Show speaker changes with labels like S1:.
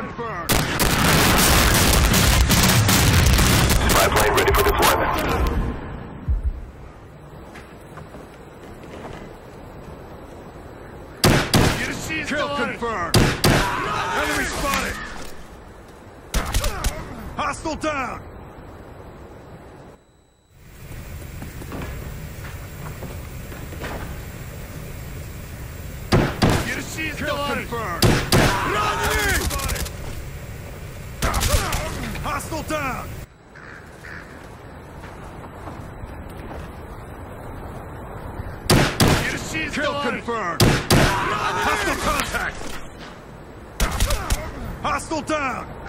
S1: confirmed.
S2: Spy plane ready for deployment.
S1: Kill confirmed. Enemy spotted. Hostile down. Kill confirmed. Hostile down. Kill confirmed. Hostile contact. Hostile down.